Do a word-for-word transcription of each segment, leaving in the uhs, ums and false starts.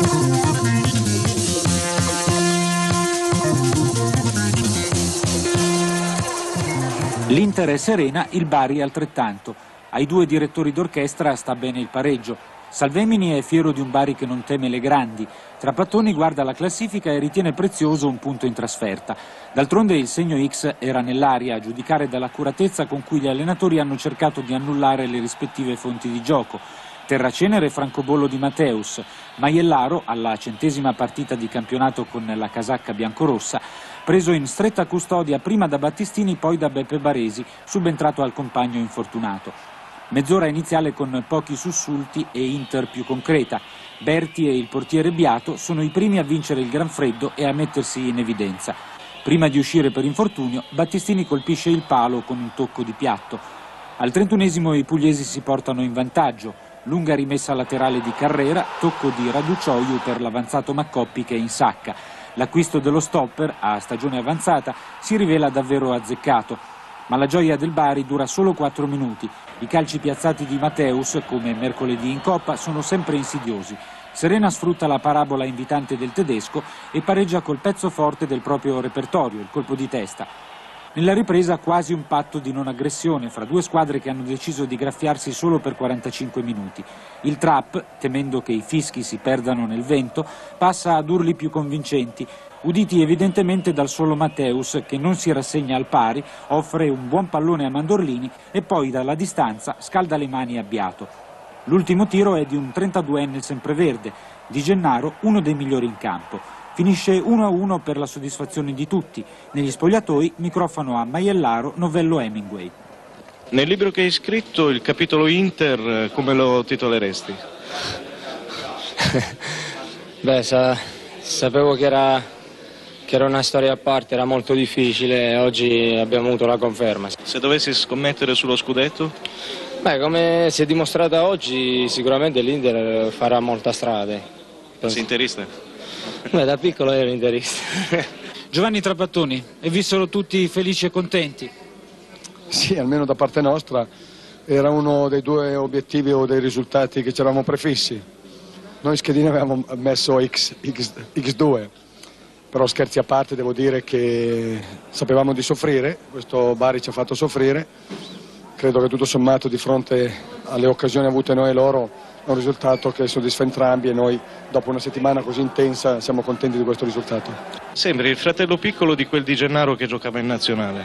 L'Inter è serena, il Bari altrettanto. Ai due direttori d'orchestra sta bene il pareggio. Salvemini è fiero di un Bari che non teme le grandi. Trapattoni guarda la classifica e ritiene prezioso un punto in trasferta. D'altronde il segno X era nell'aria, a giudicare dall'accuratezza con cui gli allenatori hanno cercato di annullare le rispettive fonti di gioco. Terracenere francobollo di Matteus, Maiellaro, alla centesima partita di campionato con la casacca biancorossa, preso in stretta custodia prima da Battistini poi da Beppe Baresi, subentrato al compagno infortunato. Mezz'ora iniziale con pochi sussulti e Inter più concreta. Berti e il portiere Biato sono i primi a vincere il gran freddo e a mettersi in evidenza. Prima di uscire per infortunio, Battistini colpisce il palo con un tocco di piatto. Al trentunesimo i pugliesi si portano in vantaggio. Lunga rimessa laterale di Carrera, tocco di Raducioiu per l'avanzato Maccoppi che insacca. L'acquisto dello stopper, a stagione avanzata, si rivela davvero azzeccato. Ma la gioia del Bari dura solo quattro minuti. I calci piazzati di Matteus, come mercoledì in Coppa, sono sempre insidiosi. Serena sfrutta la parabola invitante del tedesco e pareggia col pezzo forte del proprio repertorio, il colpo di testa. Nella ripresa quasi un patto di non aggressione fra due squadre che hanno deciso di graffiarsi solo per quarantacinque minuti. Il trap, temendo che i fischi si perdano nel vento, passa ad urli più convincenti, uditi evidentemente dal solo Matteus che non si rassegna al pari, offre un buon pallone a Mandorlini e poi dalla distanza scalda le mani a Biato. L'ultimo tiro è di un trentaduenne sempreverde, Di Gennaro, uno dei migliori in campo. Finisce uno a uno per la soddisfazione di tutti. Negli spogliatoi microfono a Maiellaro, Novello Hemingway. Nel libro che hai scritto, il capitolo Inter, come lo titoleresti? Beh, sa, sapevo che era, che era una storia a parte, era molto difficile e oggi abbiamo avuto la conferma. Se dovessi scommettere sullo scudetto? Beh, come si è dimostrata oggi, sicuramente l'Inter farà molta strada. Sei interista? Beh, da piccolo ero interista. Giovanni Trapattoni, e vissero tutti felici e contenti? Sì, almeno da parte nostra era uno dei due obiettivi o dei risultati che ci eravamo prefissi. Noi in schedina avevamo messo X, X, X due, però scherzi a parte devo dire che sapevamo di soffrire, questo Bari ci ha fatto soffrire, credo che tutto sommato di fronte alle occasioni avute noi e loro è un risultato che soddisfa entrambi e noi dopo una settimana così intensa siamo contenti di questo risultato. Sembri il fratello piccolo di quel Di Gennaro che giocava in nazionale.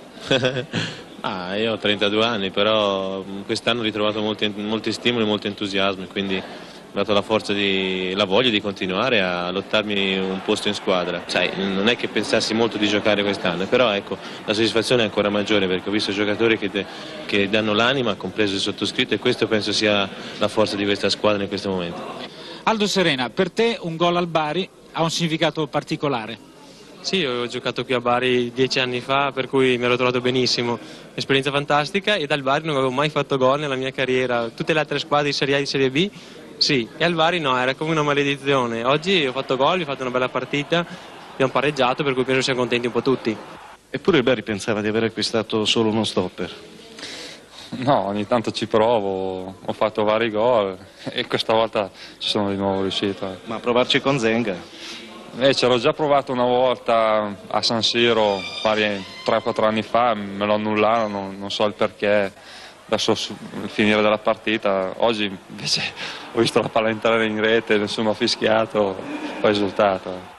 Ah, io ho trentadue anni, però quest'anno ho ritrovato molti, molti stimoli, molto entusiasmo, quindi mi ha dato la forza, di, la voglia di continuare a lottarmi un posto in squadra. Sai, non è che pensassi molto di giocare quest'anno, però ecco, la soddisfazione è ancora maggiore perché ho visto giocatori che, te, che danno l'anima, compreso il sottoscritto, e questo penso sia la forza di questa squadra in questo momento. Aldo Serena, per te un gol al Bari ha un significato particolare? Sì, ho giocato qui a Bari dieci anni fa, per cui mi ero trovato benissimo. Esperienza fantastica, e dal Bari non avevo mai fatto gol nella mia carriera. Tutte le altre squadre di Serie A e di Serie B, sì, e al Bari no, era come una maledizione. Oggi ho fatto gol, ho fatto una bella partita, abbiamo pareggiato, per cui penso siamo contenti un po' tutti. Eppure il Bari pensava di aver acquistato solo uno stopper. No, ogni tanto ci provo, ho fatto vari gol e questa volta ci sono di nuovo riuscito. Ma provarci con Zenga? Eh, ci ero già provato una volta a San Siro, tre o quattro anni fa, me lo annullarono, non so il perché, verso il finire della partita. Oggi invece ho visto la palla entrare in rete, nessuno ha fischiato, poi è risultato.